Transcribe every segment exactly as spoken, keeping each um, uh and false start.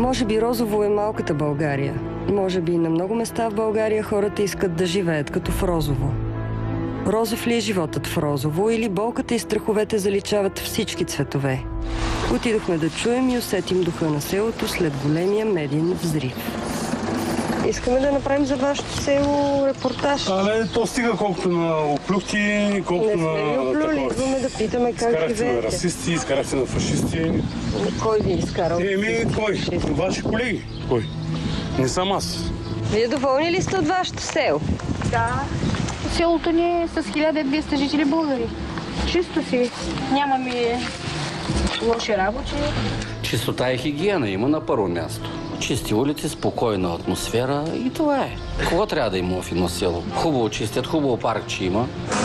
Може би Розово е малката България. Може би на много места в България хората искат да живеят като в Розово. Розов ли е животът в Розово или болката и страховете заличават всички цветове? Отидохме да чуем и усетим духа на селото след големия медиен взрив. Искаме да направим за вашето село репортаж. А не, то стига колкото на оплюхти, колкото на... Не сме ли оплюли, идваме да питаме как живеете. Изкарахте на расисти, изкарахте на фашисти. Кой ви изкарал? Еми, кой? Ваши колеги. Кой? Не съм аз. Вие доволни ли сте от вашето село? Да. Селото ни е с хиляда и двеста жители българи. Чисто си. Нямаме лоши работи. Чистота и хигиена има на първо място. Чисти улици, спокойна атмосфера и това е. Кого трябва да има в едно село? Хубаво чистят, хубаво паркче има.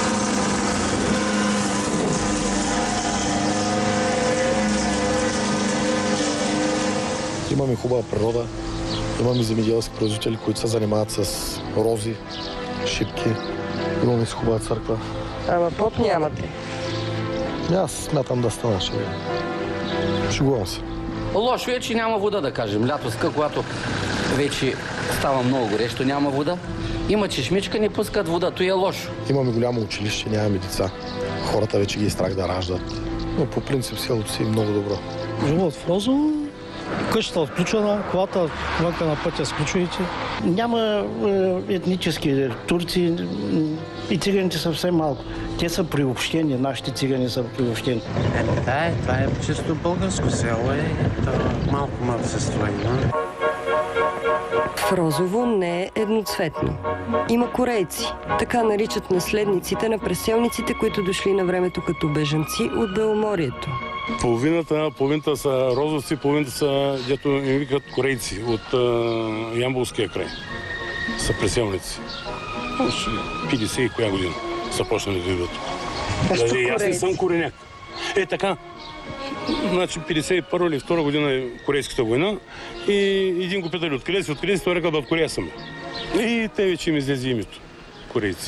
Имаме хубава природа, имаме земеделски производители, които се занимават с рози, шипки. Имаме си хубава църква. Ама поп нямате. Аз смятам да стана ще. Шегувам се. Лошо е, че няма вода, да кажем. Лятоска, когато вече става много горещо, няма вода. Има чешмичка, не пускат вода. То е лошо. Имаме голямо училище, нямаме деца. Хората вече ги е страх да раждат. Но по принцип селото си е много добро. Живот в Розово, къщата отключена, колата вънка на пътя с ключовите. Няма е, етнически турци и циганите са съвсем малко. Те са приобщени, нашите цигани са приобщени. Е, да, това е чисто българско село, е, то малко малцинство има. В Розово не е едноцветно. Има корейци, така наричат наследниците на преселниците, които дошли на времето като бежанци от Беломорието. Половината, половината са розовци, половината са, дето им викат корейци от а, Ямболския край. Са преселници. петдесет и коя година са почнали да идват. Даже и аз не съм кореняк. Е, така. Значи петдесет и първа или втора година е Корейската война и един го питали откъде си, откъде си, той рекал да в Корея съм. И те вече им излезе името. Корейци.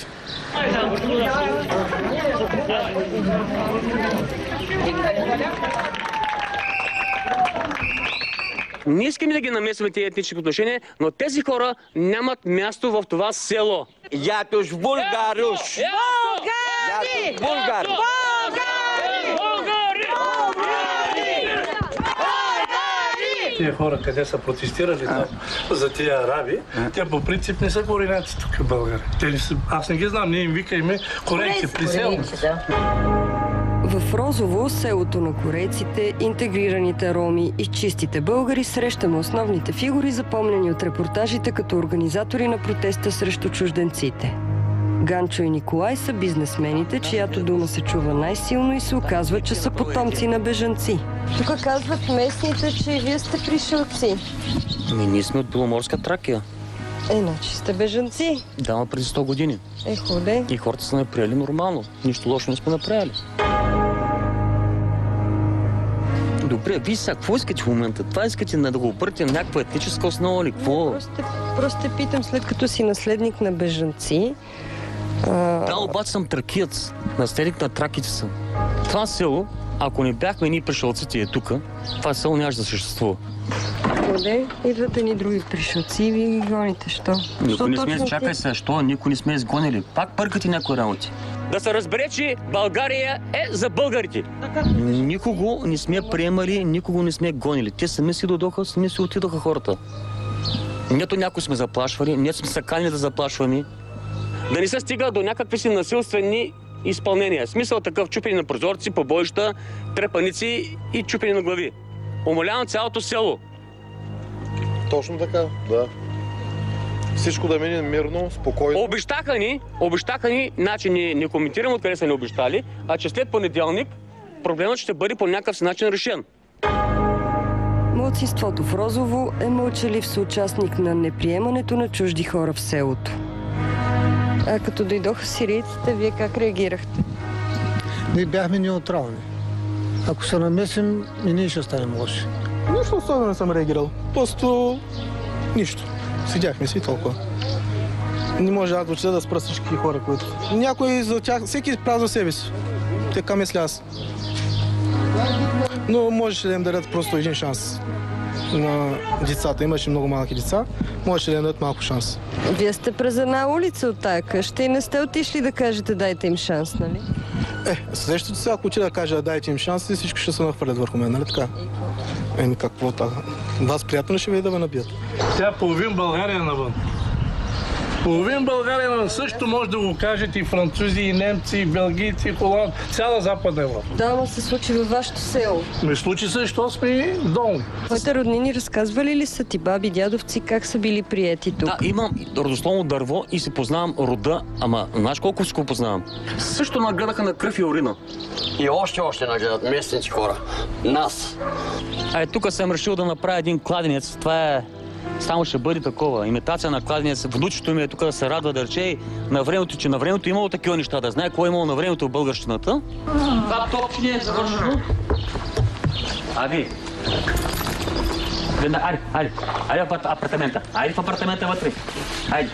Не искаме да ги намесваме тези етнически отношения, но тези хора нямат място в това село. Ятош Булгаруш! Българи! Булгари! Тия хора, къде са протестирали там за тия араби, те по принцип не са кореняци тук в България. Те не са, аз не ги знам, ние им викаме корейци при село. В Розово, селото на корейците, интегрираните роми и чистите българи, срещаме основните фигури, запомнени от репортажите като организатори на протеста срещу чужденците. Ганчо и Николай са бизнесмените, чиято дума се чува най-силно и се оказва, че са потомци на бежанци. Тук казват местните, че и вие сте пришелци. Ми, ние сме от Беломорска Тракия. Е, значи сте бежанци. Да, преди сто години. Е, ходе. И хората са ме приели нормално. Нищо лошо не сме направили. Добре, вие сега, какво искате в момента? Това искате да го объртим някаква етническа основа или какво? Просто, просто те питам, след като си наследник на бежанци. А... Да, обаче съм тракиец. Наследник на траките съм. Това село, ако не бяхме ние пришелците е тук, това село нямаше да съществува. Къде? Идват ни други пришелци и вие ги гоните. Що? Никой не сме, чакай се, що? Никой не сме изгонили. Пак бъркате някои работи. Да се разбере, че България е за българите. Никого не сме приемали, никого не сме гонили. Те сами си дойдоха, сами си отидоха хората. Нето някой сме заплашвали, нето сме сакани да заплашваме. Да не се стига до някакви си насилствени изпълнения. Смисъл такъв: чупени на прозорци, побоища, трепаници и чупени на глави. Умолявам цялото село. Точно така, да. Всичко да мине мирно, спокойно. Обещаха ни, обещаха ни, значи не, не коментирам откъде са ни обещали, а че след понеделник проблемът ще бъде по някакъв начин решен. Малцинството в Розово е мълчалив съучастник на неприемането на чужди хора в селото. А като дойдоха сирийците, вие как реагирахте? Ние бяхме неутрални. Ако се намесим, и ние ще станем лоши. Нищо особено не съм реагирал. Просто нищо. Седяхме си толкова. Не може аз въобще да спра всички хора, които... Някой за тях, всеки прави за себе си. Така мисля аз. Но можеше да им дадат просто един шанс. на децата. Имаше много малки деца, можеше да им дадат малко шанс. Вие сте през една улица от тая къща и не сте отишли да кажете дайте им шанс, нали? Е, следващото сега, ако отида да кажа дайте им шанс, и всички ще се нахвърлят върху мен, нали така? Еми какво така? Вас приятно ли ще ви да ме набият? Тя половин България навън. Половин България навън също може да го кажат и французи, и немци, и белгийци, и холанд, цяла Западна Европа. Да, ама се случи във вашето село. Ми случи се, защото сме долу. Твоите роднини разказвали ли са ти, баби, дядовци, как са били приети тук? Да, имам родословно дърво и си познавам рода, ама знаеш колко си го познавам? Също нагледаха на кръв и урина. И още, още нагледат местните хора. Нас. А е, тук съм решил да направя един кладенец. Това е... Само ще бъде такова. Имитация на кладенец. Внучето ми е тук да се радва, да рече на времето, че на времето имало такива неща. Да знае какво е имало на времето в българщината. Това точно е завършено. Ави. Айде, айде. Айде в апартамента. Айде в апартамента вътре. Айде.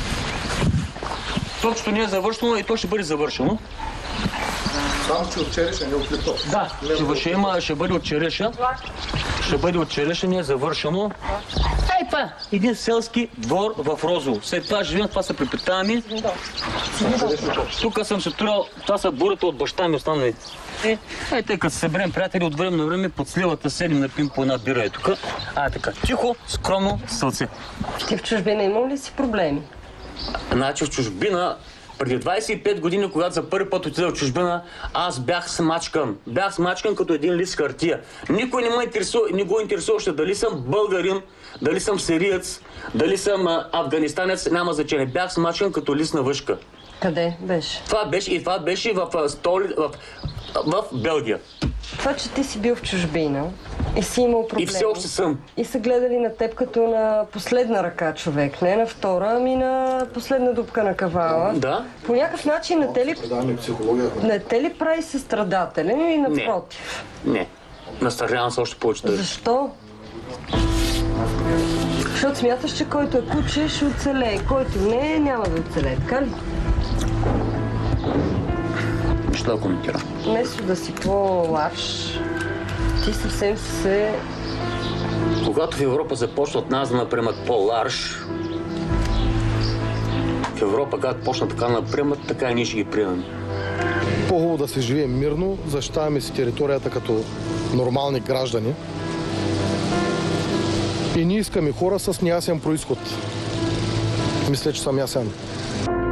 Точно не е завършено и то ще бъде завършено. Само, че от череша, не от лето. Да, ще, ще, има, ще бъде от череша. Ще бъде от череша, не е завършено. Ей, това един селски двор в Розово. След това живеем, това са препитами. Тук съм се турял, това са бурата от баща ми останали. Е, ей, тъй като се съберем приятели от време на време, под сливата седим да пим по една бира е тук. А, така, тихо, скромно, сълце. Ти в чужбина имал ли си проблеми? Значи в чужбина, преди двайсет и пет години, когато за първи път отида в чужбина, аз бях смачкан. Бях смачкан като един лист хартия. Никой не ме интересува, не го интересуваше дали съм българин, дали съм сириец, дали съм а, афганистанец, няма значение. Бях смачкан като лист на въшка. Къде беше? Това беше и това беше в, в, столи, в, в Белгия. Това, че ти си бил в чужбина и си имал проблеми. И все още съм. И са гледали на теб като на последна ръка човек. Не на втора, ами на последна дупка на кавала. Да. По някакъв начин не те ли, психология. не те ли прави състрадателен или напротив? Не. Не. Настържавам се още повече. Защо? Защото смяташ, че който е куче ще оцелее. Който не, няма да оцелее. Така ли? Ще да коментирам. Вместо да си по-ларш, ти съвсем се... Когато в Европа започнат нас да наприемат по-ларш, в Европа, когато почнат така да наприемат, така и ние ще ги приемем. По-хубаво да се живеем мирно, защитаваме си територията като нормални граждани. И ние искаме хора с неясен произход. Мисля, че съм ясен.